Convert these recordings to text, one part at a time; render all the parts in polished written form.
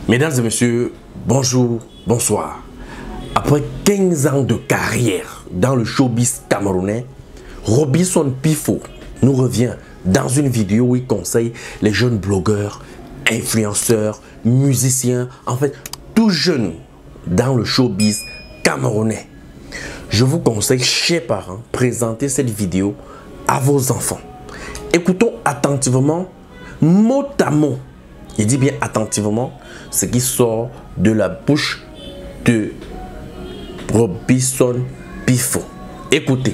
Mesdames et messieurs, bonjour, bonsoir. Après 15 ans de carrière dans le showbiz camerounais, Robinson Pifo nous revient dans une vidéo où il conseille les jeunes blogueurs, influenceurs, musiciens, en fait, tout jeunes dans le showbiz camerounais. Je vous conseille, chers parents, présenter cette vidéo à vos enfants. Écoutons attentivement, mot à mot, il dit bien attentivement, ce qui sort de la bouche de Robinson Pifo. Écoutez.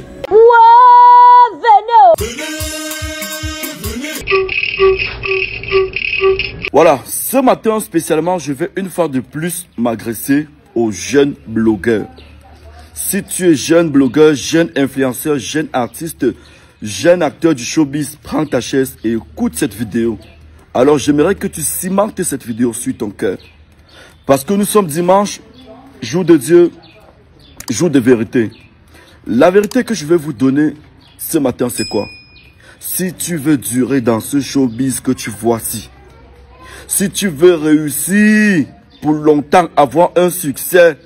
Voilà, ce matin spécialement, je vais une fois de plus m'adresser aux jeunes blogueurs. Si tu es jeune blogueur, jeune influenceur, jeune artiste, jeune acteur du showbiz, prends ta chaise et écoute cette vidéo. Alors j'aimerais que tu cimentes cette vidéo sur ton cœur. Parce que nous sommes dimanche, jour de Dieu, jour de vérité. La vérité que je vais vous donner ce matin, c'est quoi? Si tu veux durer dans ce showbiz que tu vois ci, si tu veux réussir pour longtemps, avoir un succès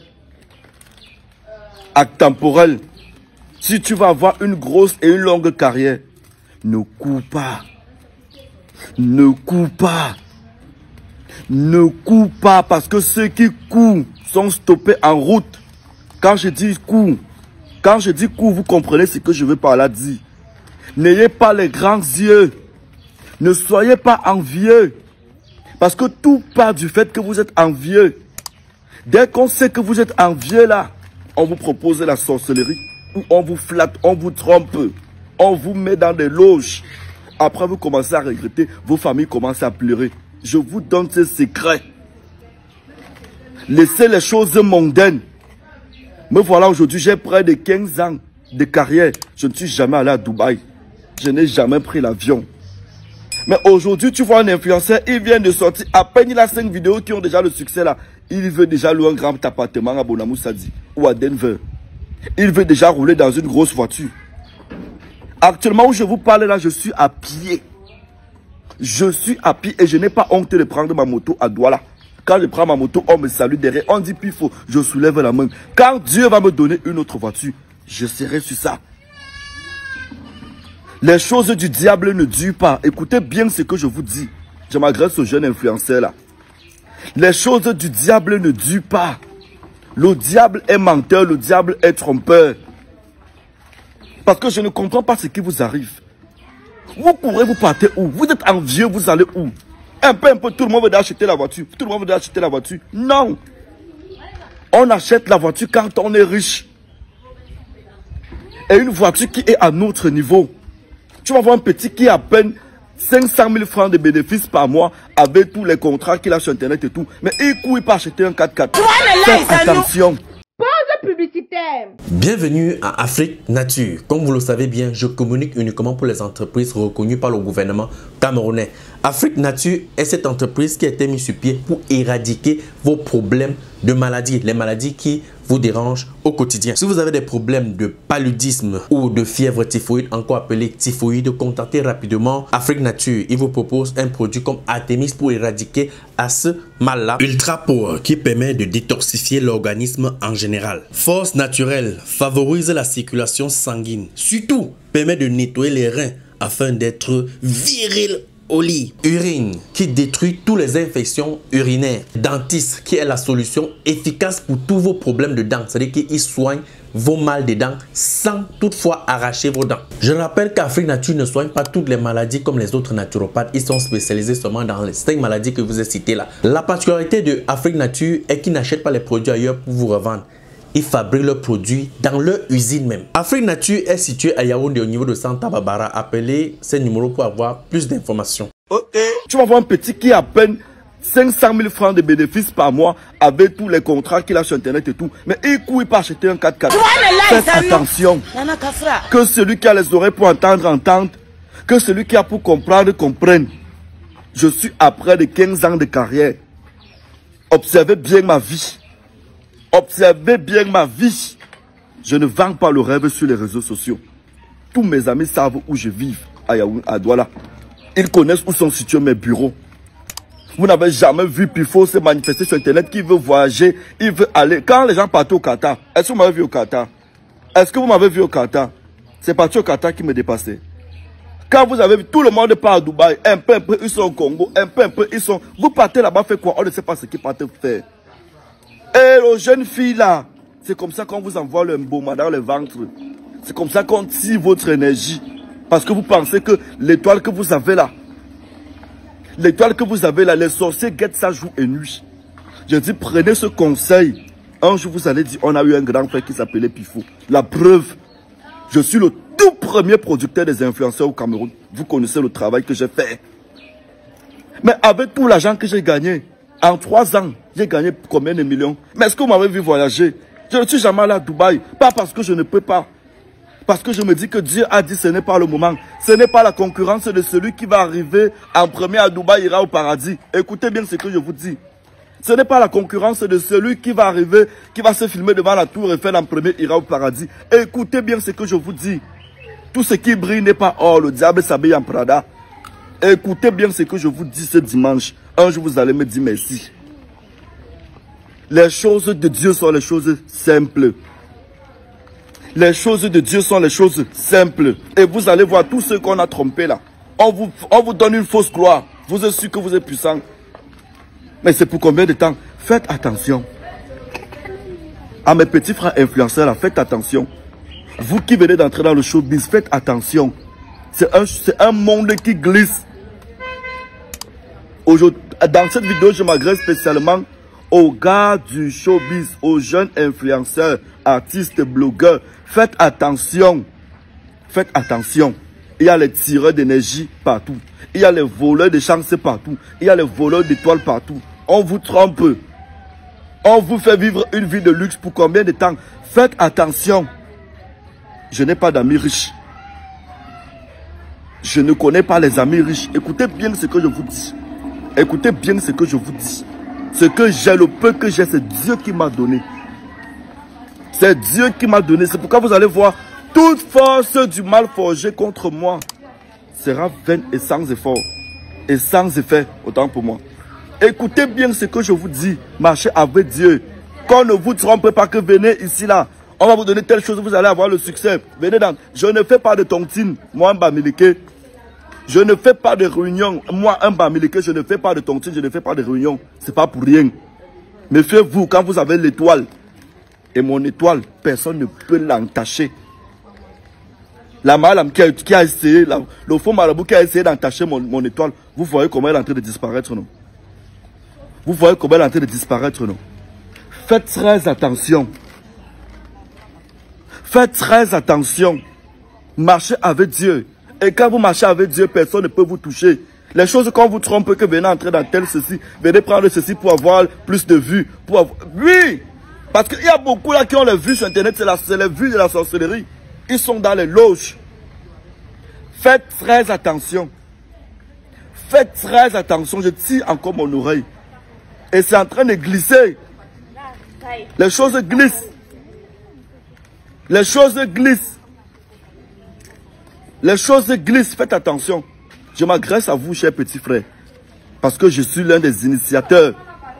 temporel, si tu vas avoir une grosse et une longue carrière, ne cours pas. Ne cours pas. Ne cours pas parce que ceux qui courent sont stoppés en route. Quand je dis cours, vous comprenez ce que je veux par là dire. N'ayez pas les grands yeux. Ne soyez pas envieux. Parce que tout part du fait que vous êtes envieux. Dès qu'on sait que vous êtes envieux là, on vous propose la sorcellerie. Ou on vous flatte, on vous trompe. On vous met dans des loges. Après vous commencez à regretter, vos familles commencent à pleurer. Je vous donne ce secret. Laissez les choses mondaines. Me voilà aujourd'hui, j'ai près de 15 ans de carrière. Je ne suis jamais allé à Dubaï. Je n'ai jamais pris l'avion. Mais aujourd'hui, tu vois un influenceur, il vient de sortir, à peine il a 5 vidéos qui ont déjà le succès là. Il veut déjà louer un grand appartement à Bonamoussadi ou à Denver. Il veut déjà rouler dans une grosse voiture. Actuellement où je vous parle là, je suis à pied. Je suis à pied et je n'ai pas honte de prendre ma moto à Douala. Quand je prends ma moto, on me salue derrière. On dit Pifo, je soulève la main. Quand Dieu va me donner une autre voiture, je serai sur ça. Les choses du diable ne durent pas. Écoutez bien ce que je vous dis. Je m'adresse aux jeunes influenceurs là. Les choses du diable ne durent pas. Le diable est menteur, le diable est trompeur. Parce que je ne comprends pas ce qui vous arrive. Vous courez, vous partez où? Vous êtes envieux, vous allez où? Un peu, tout le monde veut acheter la voiture. Tout le monde veut acheter la voiture. Non. On achète la voiture quand on est riche. Et une voiture qui est à notre niveau. Tu vas voir un petit qui a à peine 500 000 francs de bénéfices par mois avec tous les contrats qu'il a sur Internet et tout. Mais il court, il peut acheter un 4x4. Faites attention. Publicitaire. Bienvenue à Afrique Nature. Comme vous le savez bien, je communique uniquement pour les entreprises reconnues par le gouvernement camerounais. Afrique Nature est cette entreprise qui a été mise sur pied pour éradiquer vos problèmes de maladies, les maladies qui vous dérangent au quotidien. Si vous avez des problèmes de paludisme ou de fièvre typhoïde, encore appelé typhoïde, contactez rapidement Afrique Nature. Il vous propose un produit comme Artemis pour éradiquer à ce mal-là. Ultra Power qui permet de détoxifier l'organisme en général. Force naturelle favorise la circulation sanguine. Surtout, permet de nettoyer les reins afin d'être viril au lit. Urine qui détruit toutes les infections urinaires. Dentiste qui est la solution efficace pour tous vos problèmes de dents. C'est-à-dire qu'il soigne vos mal de dents sans toutefois arracher vos dents. Je rappelle qu'Afrique Nature ne soigne pas toutes les maladies comme les autres naturopathes. Ils sont spécialisés seulement dans les 5 maladies que je vous ai citées là. La particularité de Afrique Nature est qu'ils n'achètent pas les produits ailleurs pour vous revendre. Ils fabriquent leurs produits dans leur usine même. Afrique Nature est située à Yaoundé au niveau de Santa Barbara. Appelez ces numéros pour avoir plus d'informations. Ok. Tu vas voir un petit qui a à peine 500 000 francs de bénéfices par mois avec tous les contrats qu'il a sur Internet et tout. Mais il court, il peut acheter un 4x4. Faites attention. Que celui qui a les oreilles pour entendre, entende. Que celui qui a pour comprendre, comprenne. Je suis après de 15 ans de carrière. Observez bien ma vie. Observez bien ma vie. Je ne vends pas le rêve sur les réseaux sociaux. Tous mes amis savent où je vis, à Douala. Ils connaissent où sont situés mes bureaux. Vous n'avez jamais vu Pifo se manifester sur Internet, qui veut voyager, il veut aller. Quand les gens partent au Qatar, est-ce que vous m'avez vu au Qatar? Est-ce que vous m'avez vu au Qatar? C'est parti au Qatar qui me dépassait. Quand vous avez vu, tout le monde part à Dubaï, un peu, ils sont au Congo, un peu, ils sont... Vous partez là-bas, fait quoi? On ne sait pas ce qu'ils partent faire. Et aux jeunes filles là, c'est comme ça qu'on vous envoie le mboma dans le ventre. C'est comme ça qu'on tire votre énergie. Parce que vous pensez que l'étoile que vous avez là, les sorciers guettent ça jour et nuit. Je dis, prenez ce conseil. Un jour, vous allez dire, on a eu un grand frère qui s'appelait Pifo. La preuve, je suis le tout premier producteur des influenceurs au Cameroun. Vous connaissez le travail que j'ai fait. Mais avec tout l'argent que j'ai gagné, en 3 ans, j'ai gagné combien de millions? Mais est-ce que vous m'avez vu voyager? Je ne suis jamais allé à Dubaï. Pas parce que je ne peux pas. Parce que je me dis que Dieu a dit ce n'est pas le moment. Ce n'est pas la concurrence de celui qui va arriver en premier à Dubaï, ira au paradis. Écoutez bien ce que je vous dis. Ce n'est pas la concurrence de celui qui va arriver, qui va se filmer devant la tour Eiffel en premier, ira au paradis. Écoutez bien ce que je vous dis. Tout ce qui brille n'est pas or, le diable s'habille en Prada. Écoutez bien ce que je vous dis ce dimanche. Un jour, vous allez me dire merci. Les choses de Dieu sont les choses simples. Les choses de Dieu sont les choses simples. Et vous allez voir tous ceux qu'on a trompés là. On vous donne une fausse gloire. Vous êtes sûr que vous êtes puissant. Mais c'est pour combien de temps? Faites attention. À mes petits frères influenceurs là, faites attention. Vous qui venez d'entrer dans le showbiz, faites attention. C'est un monde qui glisse. Aujourd'hui, dans cette vidéo, je m'adresse spécialement aux gars du showbiz, aux jeunes influenceurs, artistes, blogueurs. Faites attention. Faites attention. Il y a les tireurs d'énergie partout. Il y a les voleurs de chance partout. Il y a les voleurs d'étoiles partout. On vous trompe. On vous fait vivre une vie de luxe pour combien de temps? Faites attention. Je n'ai pas d'amis riches. Je ne connais pas les amis riches. Écoutez bien ce que je vous dis. Écoutez bien ce que je vous dis. Ce que j'ai, le peu que j'ai, c'est Dieu qui m'a donné. C'est Dieu qui m'a donné. C'est pourquoi vous allez voir, toute force du mal forgé contre moi sera vaine et sans effort. Et sans effet, autant pour moi. Écoutez bien ce que je vous dis. Marchez avec Dieu. Qu'on ne vous trompe pas que venez ici là. On va vous donner telle chose, vous allez avoir le succès. Venez dans. Je ne fais pas de tontine. Moi, un bamileke. Je ne fais pas de réunion. Moi, un bamileke, je ne fais pas de tontine. Je ne fais pas de réunion. C'est pas pour rien. Méfiez-vous quand vous avez l'étoile. Et mon étoile, personne ne peut l'entacher. La madame qui a essayé, le faux marabout qui a essayé d'entacher mon étoile, vous voyez comment elle est en train de disparaître, non? Vous voyez comment elle est en train de disparaître, non? Faites très attention. Faites très attention. Marchez avec Dieu. Et quand vous marchez avec Dieu, personne ne peut vous toucher. Les choses qu'on vous trompe, que venez entrer dans tel ceci, venez prendre ceci pour avoir plus de vues. Oui! Parce qu'il y a beaucoup là qui ont les vues sur Internet, c'est les vues de la sorcellerie. Ils sont dans les loges. Faites très attention. Faites très attention. Je tire encore mon oreille. Et c'est en train de glisser. Les choses glissent. Les choses glissent. Les choses glissent. Faites attention. Je m'adresse à vous, chers petits frères. Parce que je suis l'un des initiateurs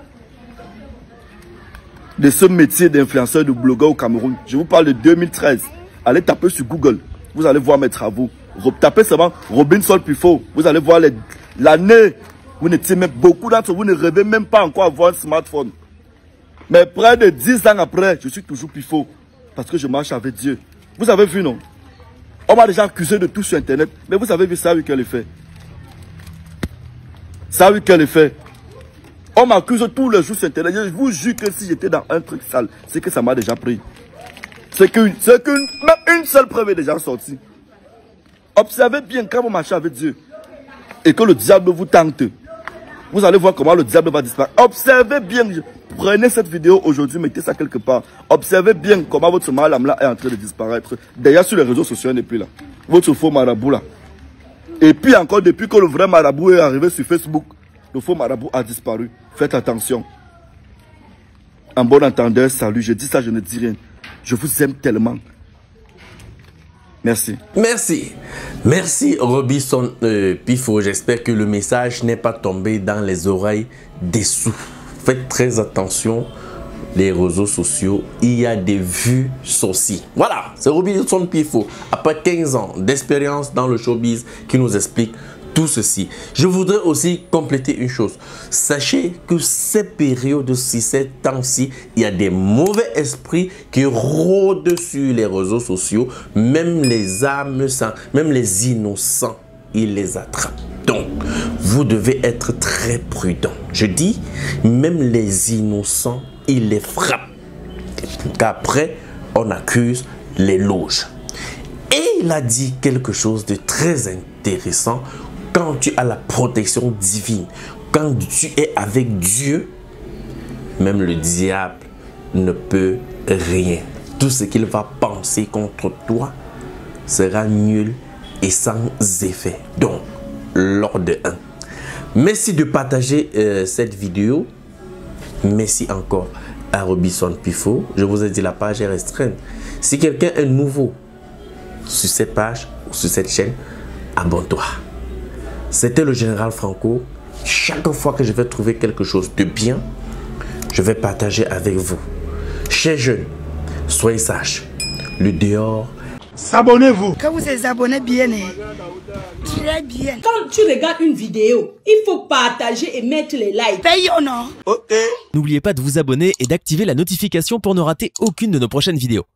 de ce métier d'influenceur, de blogueur au Cameroun. Je vous parle de 2013. Allez taper sur Google. Vous allez voir mes travaux. Tapez seulement Robinson Pifo. Vous allez voir l'année. Vous n'étiez même, beaucoup d'entre vous ne rêvez même pas encore avoir un smartphone. Mais près de 10 ans après, je suis toujours Pifo. Parce que je marche avec Dieu. Vous avez vu, non? On m'a déjà accusé de tout sur Internet. Mais vous avez vu ça, oui, quel effet? Ça, oui, quel effet? On m'accuse tous les jours sur Internet. Je vous jure que si j'étais dans un truc sale, c'est que ça m'a déjà pris. C'est qu'une seule preuve est déjà sortie. Observez bien quand vous marchez avec Dieu et que le diable vous tente. Vous allez voir comment le diable va disparaître. Observez bien. Prenez cette vidéo aujourd'hui, mettez ça quelque part. Observez bien comment votre malam là est en train de disparaître. D'ailleurs, sur les réseaux sociaux, il n'est plus là. Votre faux marabout là. Et puis encore, depuis que le vrai marabout est arrivé sur Facebook, le faux marabout a disparu. Faites attention. En bon entendeur, salut. Je dis ça, je ne dis rien. Je vous aime tellement. Merci. Merci. Merci Robinson Pifo. J'espère que le message n'est pas tombé dans les oreilles des sourds. Faites très attention. Les réseaux sociaux, il y a des vues sorcières. Voilà, c'est Robinson Pifo, après 15 ans d'expérience dans le showbiz, qui nous explique tout ceci. Je voudrais aussi compléter une chose. Sachez que ces périodes-ci, ces temps-ci, il y a des mauvais esprits qui rôdent sur les réseaux sociaux. Même les âmes, même les innocents, ils les attrapent. Donc, vous devez être très prudent. Je dis, même les innocents, ils les frappent. Qu'après, on accuse les loges. Et il a dit quelque chose de très intéressant. Quand tu as la protection divine, quand tu es avec Dieu, même le diable ne peut rien. Tout ce qu'il va penser contre toi sera nul et sans effet. Donc, l'ordre 1. Merci de partager cette vidéo. Merci encore à Robinson Pifo. Je vous ai dit, la page est restreinte. Si quelqu'un est nouveau sur cette page ou sur cette chaîne, abonne-toi. C'était le général Franco. Chaque fois que je vais trouver quelque chose de bien, je vais partager avec vous. Chers jeunes, soyez sages. Le dehors. S'abonnez-vous. Quand vous êtes abonnés bien, très bien. Quand tu regardes une vidéo, il faut partager et mettre les likes. Payons, non? Ok. N'oubliez pas de vous abonner et d'activer la notification pour ne rater aucune de nos prochaines vidéos.